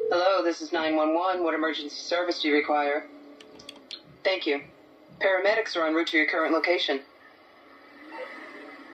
Hello, this is 911. What emergency service do you require? Thank you. Paramedics are en route to your current location.